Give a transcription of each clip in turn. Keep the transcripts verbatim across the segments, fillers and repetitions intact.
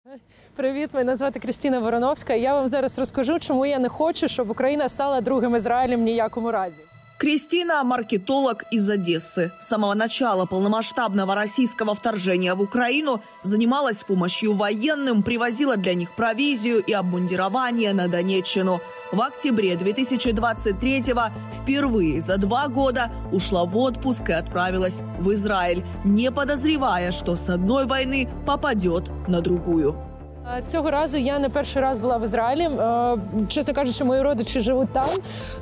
Привіт, мене звати Крістіна Вороновська. Я вам зараз розкажу, чому я не хочу, щоб Україна стала другим Израилем в ніякому разі. Кристина – маркетолог из Одессы. С самого начала полномасштабного российского вторжения в Украину занималась помощью военным, привозила для них провизию и обмундирование на Донеччину. В октябре две тысячи двадцать третьего впервые за два года ушла в отпуск и отправилась в Израиль, не подозревая, что с одной войны попадет на другую. Цього разу я не перший раз була в Ізраїлі. Чесно кажучи, мої родичі живуть там.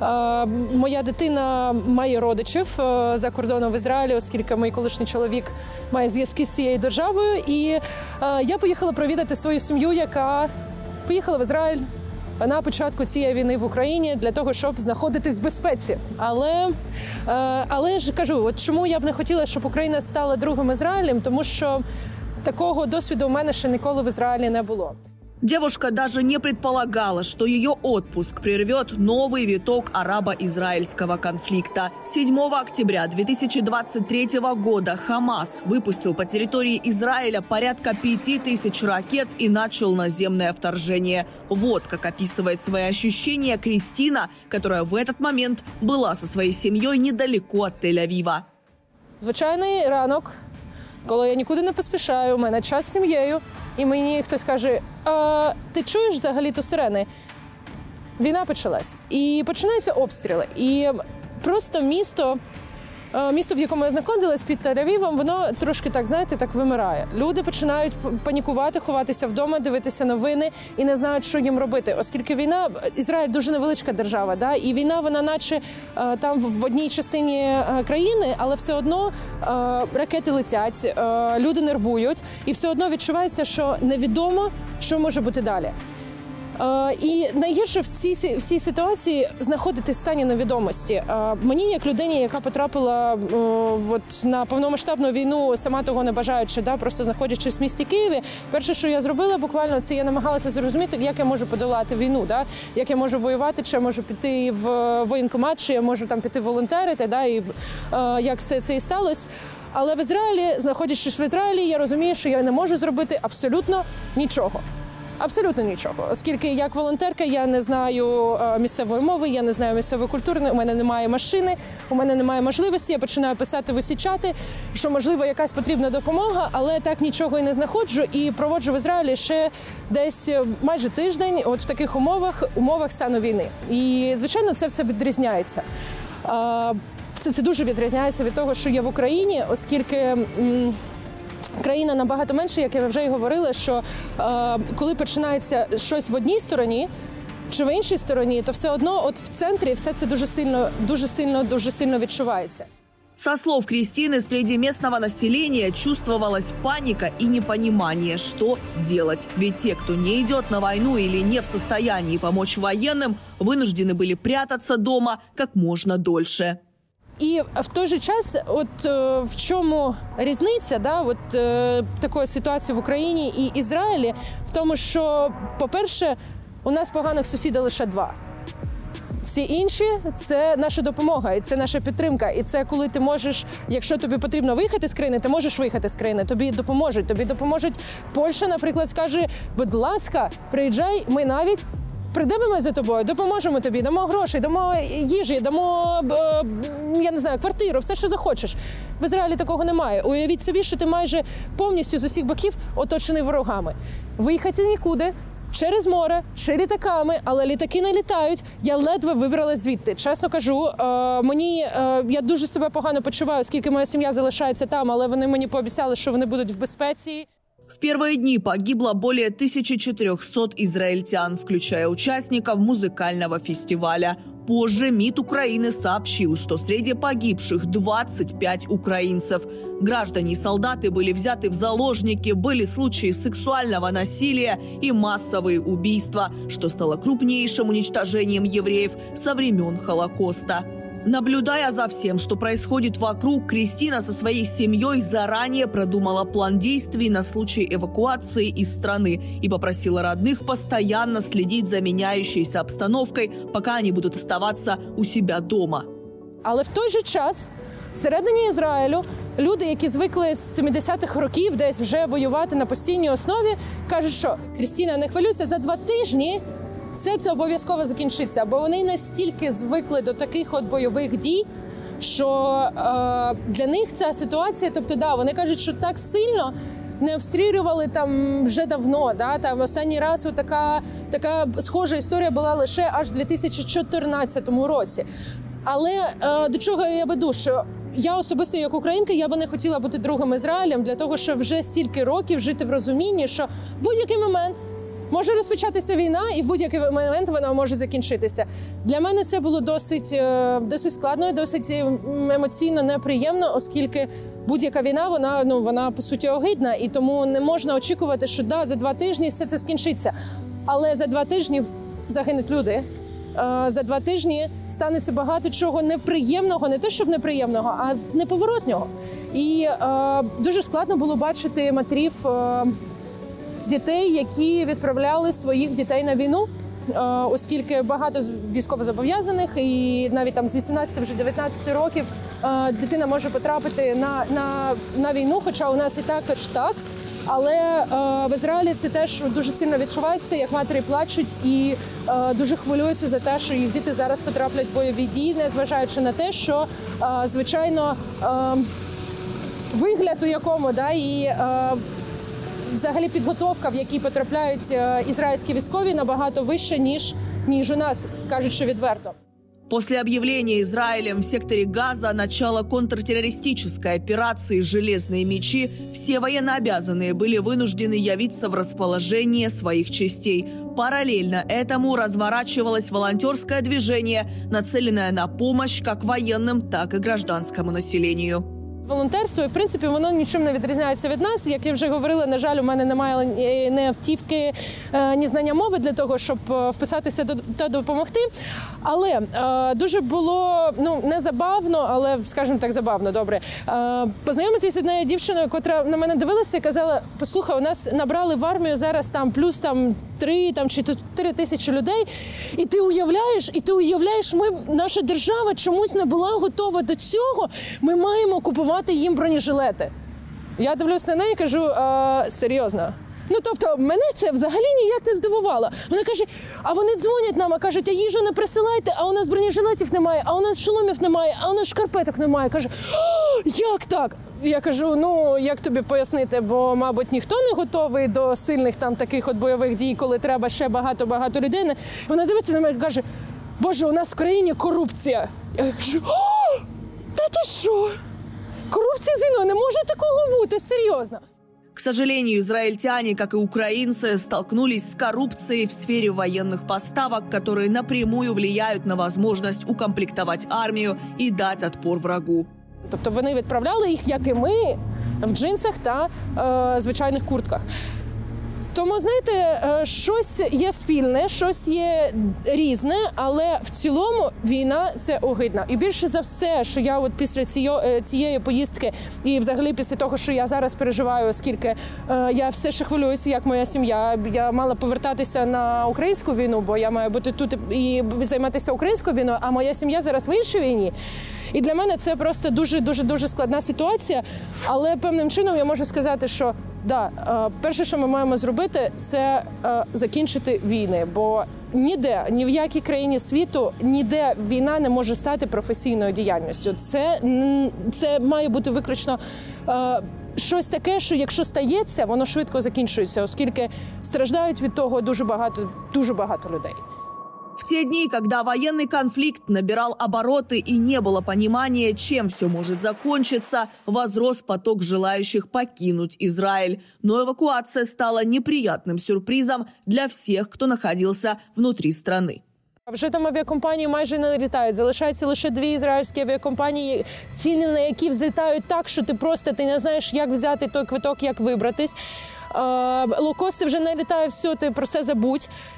Моя дитина має родичів за кордоном в Ізраїлі, оскільки мій колишній чоловік має зв'язки з цією державою. І я поїхала провідати свою сім'ю, яка поїхала в Ізраїль на початку цієї війни в Україні для того, щоб знаходитись в безпеці. Але, але ж кажу, от чому я б не хотіла, щоб Україна стала другим Ізраїлем, тому що такого досвіду у мене ще ніколи в Израиле не было. Девушка даже не предполагала, что ее отпуск прервет новый виток арабо-израильского конфликта. седьмого октября две тысячи двадцать третьего года Хамас выпустил по территории Израиля порядка пяти тысяч ракет и начал наземное вторжение. Вот как описывает свои ощущения Кристина, которая в этот момент была со своей семьей недалеко от Тель-Авива. Звичайний ранок, коли я нікуди не поспішаю, у мене час з сім'єю, і мені хтось каже: а ти чуєш взагалі-то сирени? Війна почалась. І починаються обстріли. І просто місто, місто, в якому я знаходилась під Тель-Авівом, воно трошки так, знаєте, так вимирає. Люди починають панікувати, ховатися вдома, дивитися новини і не знають, що їм робити. Оскільки війна, Ізраїль дуже невеличка держава, да? І війна, вона наче там в одній частині країни, але все одно ракети летять, люди нервують, і все одно відчувається, що невідомо, що може бути далі. Uh, і найгірше в цій, в цій ситуації знаходитись в стані невідомості. Uh, мені, як людині, яка потрапила uh, от, на повномасштабну війну, сама того не бажаючи, да, просто знаходячись в місті Києві, перше, що я зробила буквально, це я намагалася зрозуміти, як я можу подолати війну, да? Як я можу воювати, чи я можу піти в воєнкомат, чи я можу там піти волонтерити, да? І uh, як все це і сталося. Але в Ізраїлі, знаходячись в Ізраїлі, я розумію, що я не можу зробити абсолютно нічого. Абсолютно нічого, оскільки як волонтерка я не знаю місцевої мови, я не знаю місцевої культури, у мене немає машини, у мене немає можливості, я починаю писати в усі чати, що, можливо, якась потрібна допомога, але так нічого і не знаходжу, і проводжу в Ізраїлі ще десь майже тиждень от в таких умовах, умовах стану війни. І, звичайно, це все відрізняється. Це, це дуже відрізняється від того, що є в Україні, оскільки країна набагато менше, як я вже й говорила, що е, коли починається щось в одній стороні чи в іншій стороні, то все одно от в центрі все це дуже сильно, дуже сильно, дуже сильно відчувається. Со слов Кристины, среди местного населения чувствовалась паника и непонимание, что делать. Ведь те, кто не идет на войну или не в состоянии помочь военным, вынуждены были прятаться дома как можно дольше. І в той же час, от е, в чому різниця, да, от, е, такої ситуації в Україні і Ізраїлі, в тому, що, по-перше, у нас поганих сусідів лише два. Всі інші – це наша допомога, і це наша підтримка. І це коли ти можеш, якщо тобі потрібно виїхати з країни, ти можеш виїхати з країни, тобі допоможуть. Тобі допоможуть. Польща, наприклад, скаже: будь ласка, приїжджай, ми навіть придивимося за тобою, допоможемо тобі, дамо грошей, дамо їжі, дамо, я не знаю, квартиру, все, що захочеш. В Ізраїлі такого немає. Уявіть собі, що ти майже повністю з усіх боків оточений ворогами. Виїхати нікуди, через море, чи літаками, але літаки не літають. Я ледве вибралась звідти. Чесно кажу, мені, я дуже себе погано почуваю, оскільки моя сім'я залишається там, але вони мені пообіцяли, що вони будуть в безпеці. В первые дни погибло более тысячи четырёхсот израильтян, включая участников музыкального фестиваля. Позже МИД Украины сообщил, что среди погибших двадцать пять украинцев. Граждане и солдаты были взяты в заложники, были случаи сексуального насилия и массовые убийства, что стало крупнейшим уничтожением евреев со времен Холокоста. Наблюдая за всем, что происходит вокруг, Кристина со своей семьей заранее продумала план действий на случай эвакуации из страны и попросила родных постоянно следить за меняющейся обстановкой, пока они будут оставаться у себя дома. Але в той же час всередині Ізраїлю люди, які звикли з сімдесятих років десь вже воювати на постійній основі, кажуть, що Крістіна, не хвилюйся, за два тижні все це обов'язково закінчиться, бо вони настільки звикли до таких от бойових дій, що е, для них ця ситуація, тобто, да, вони кажуть, що так сильно не обстрілювали там вже давно. Да? Там останній раз така, така схожа історія була лише аж у дві тисячі чотирнадцятому році. Але е, до чого я веду, що я особисто як українка, я би не хотіла бути другим Ізраїлем для того, щоб вже стільки років жити в розумінні, що в будь-який момент може розпочатися війна, і в будь-який момент вона може закінчитися. Для мене це було досить, досить складно і досить емоційно неприємно, оскільки будь-яка війна, вона, ну, вона по суті огидна, і тому не можна очікувати, що да, за два тижні все це скінчиться. Але за два тижні загинуть люди. За два тижні станеться багато чого неприємного, не те, щоб неприємного, а неповоротнього. І е, дуже складно було бачити матерів е, дітей, які відправляли своїх дітей на війну, е, оскільки багато військовозобов'язаних, і навіть там з вісімнадцяти, вже дев'ятнадцяти років е, дитина може потрапити на, на, на війну, хоча у нас і також так. Але е, в Ізраїлі це теж дуже сильно відчувається, як матері плачуть і е, дуже хвилюються за те, що їх діти зараз потраплять в бойові дії, незважаючи на те, що, е, звичайно, е, вигляд у якому, да, і е, взагалі підготовка, в якій потрапляють е, ізраїльські військові, набагато вища, ніж, ніж у нас, кажуть, що відверто. После объявления Израилем в секторе Газа начала контртеррористической операции «Железные мечи» все военнообязанные были вынуждены явиться в расположение своих частей. Параллельно этому разворачивалось волонтерское движение, нацеленное на помощь как военным, так и гражданскому населению. Волонтерство, і, в принципі, воно нічим не відрізняється від нас. Як я вже говорила, на жаль, у мене немає ні автівки, ні знання мови для того, щоб вписатися та допомогти. Але е, дуже було, ну, не забавно, але, скажімо так, забавно, добре, е, познайомитися з однією дівчиною, котра на мене дивилася і казала: послухай, у нас набрали в армію зараз там плюс там три там, чи чотири тисячі людей, і ти уявляєш, і ти уявляєш, ми, наша держава чомусь не була готова до цього, ми маємо купувати їм бронежилети. Я дивлюсь на неї і кажу: а, серйозно? Ну, тобто, мене це взагалі ніяк не здивувало. Вона каже: а вони дзвонять нам, а кажуть, а їжу не присилайте, а у нас бронежилетів немає, а у нас шоломів немає, а у нас шкарпеток немає. Каже: як так? Я кажу: ну, як тобі пояснити, бо, мабуть, ніхто не готовий до сильних там таких от бойових дій, коли треба ще багато-багато людей. Вона дивиться на мене і каже: Боже, у нас в країні корупція. Я кажу: о, та ти що? Коррупция с войной, не может такого быть, серьезно. К сожалению, израильтяне, как и украинцы, столкнулись с коррупцией в сфере военных поставок, которые напрямую влияют на возможность укомплектовать армию и дать отпор врагу. Тобто вони відправляли їх, як і ми, в джинсах та е, звичайних куртках. Тому, знаєте, щось є спільне, щось є різне, але в цілому війна – це огидно. І більше за все, що я от після цієї, цієї поїздки і взагалі після того, що я зараз переживаю, оскільки е, я все ще хвилююся, як моя сім'я, я мала повертатися на українську війну, бо я маю бути тут і займатися українською війною, а моя сім'я зараз в іншій війні. І для мене це просто дуже-дуже-дуже складна ситуація, але певним чином я можу сказати, що да, перше, що ми маємо зробити, це закінчити війни, бо ніде, ні в якій країні світу, ніде війна не може стати професійною діяльністю. Це, це має бути виключно щось таке, що якщо стається, воно швидко закінчується, оскільки страждають від того дуже багато, дуже багато людей. В те дни, когда военный конфликт набирал обороты и не было понимания, чем все может закончиться, возрос поток желающих покинуть Израиль. Но эвакуация стала неприятным сюрпризом для всех, кто находился внутри страны. Вже там авіакомпанії майже не літають. Залишаються лише дві ізраїльські авіакомпанії, ціни на які взлітають так, що ти просто ти не знаєш, як взяти той квиток, як вибратись. Лоукости вже не літають, все, ти про це забудь.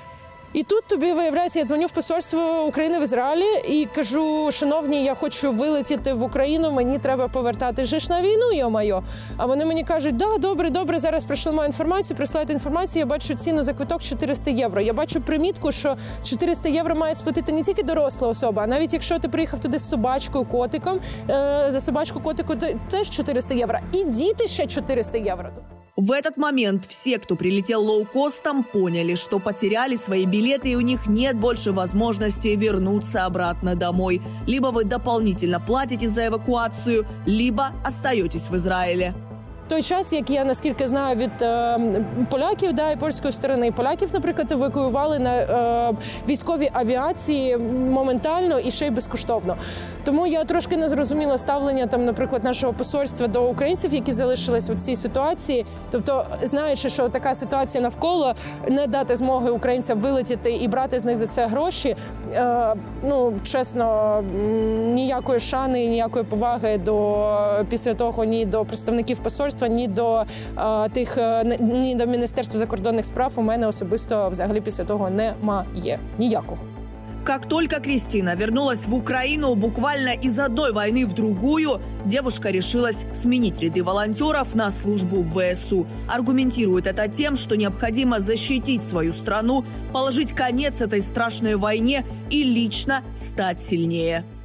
І тут тобі, виявляється, я дзвоню в посольство України в Ізраїлі і кажу, шановні, я хочу вилетіти в Україну, мені треба повертати же ж на війну, йо-майо. А вони мені кажуть, да, добре, добре, зараз пришлемо інформацію, присилайте інформацію, я бачу ціну за квиток чотириста євро. Я бачу примітку, що чотириста євро має сплатити не тільки доросла особа, а навіть якщо ти приїхав туди з собачкою, котиком, е- за собачку, котику, то теж чотириста євро. І діти ще чотириста євро. В этот момент все, кто прилетел лоукостом, поняли, что потеряли свои билеты и у них нет больше возможности вернуться обратно домой. Либо вы дополнительно платите за эвакуацию, либо остаетесь в Израиле. Той час, як я, наскільки знаю, від е, поляків, да, і польської сторони, і поляків, наприклад, евакуювали на е, військовій авіації моментально і ще й безкоштовно. Тому я трошки не зрозуміла ставлення, там, наприклад, нашого посольства до українців, які залишились в цій ситуації. Тобто, знаючи, що така ситуація навколо, не дати змоги українцям вилетіти і брати з них за це гроші, е, ну, чесно, ніякої шани, ніякої поваги до, після того ні до представників посольства, ні до а, тих, ні до Міністерства закордонних справ у мене особисто взагалі після того немає ніякого. Как только Кристина вернулась в Украину, буквально из одной войны в другую, девушка решилась сменить ряды волонтеров на службу в ВСУ. Аргументирует это тем, что необходимо защитить свою страну, положить конец этой страшной войне и лично стать сильнее.